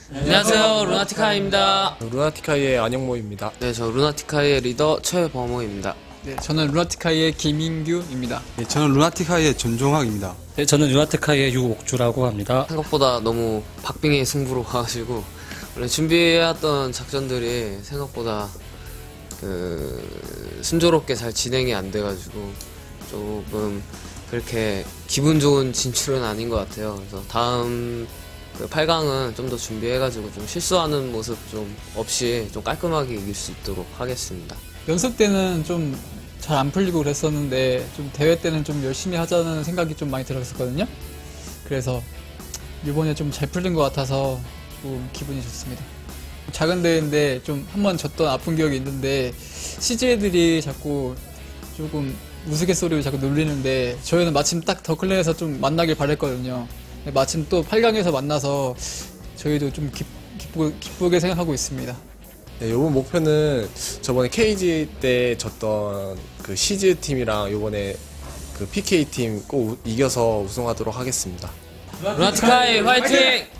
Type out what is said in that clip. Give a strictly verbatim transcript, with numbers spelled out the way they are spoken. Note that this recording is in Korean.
안녕하세요, 루나티카입니다. 루나티카이의 안영모입니다. 네, 저 루나티카의 리더 최범호입니다. 네, 저는 루나티카이의 김인규입니다. 네, 저는 루나티카이의 전종학입니다. 네, 저는 루나티카이의 유옥주라고 합니다. 생각보다 너무 박빙의 승부로 가가지고 원래 준비해왔던 작전들이 생각보다 그 순조롭게 잘 진행이 안 돼가지고 조금 그렇게 기분 좋은 진출은 아닌 것 같아요. 그래서 다음 그 팔 강은 좀 더 준비해가지고 좀 실수하는 모습 좀 없이 좀 깔끔하게 이길 수 있도록 하겠습니다. 연습 때는 좀 잘 안 풀리고 그랬었는데 좀 대회 때는 좀 열심히 하자는 생각이 좀 많이 들었었거든요. 그래서 이번에 좀 잘 풀린 것 같아서 좀 기분이 좋습니다. 작은 대회인데 좀 한 번 졌던 아픈 기억이 있는데 씨지 애들이 자꾸 조금 우스갯소리를 자꾸 놀리는데 저희는 마침 딱 더클랜에서 좀 만나길 바랬거든요. 마침 또 팔 강에서 만나서 저희도 좀 기, 기쁘, 기쁘게 생각하고 있습니다. 네, 이번 목표는 저번에 케이지 때 졌던 그 시즈 팀이랑 이번에 그 피케이 팀 꼭 이겨서 우승하도록 하겠습니다. 루나티카이 화이팅!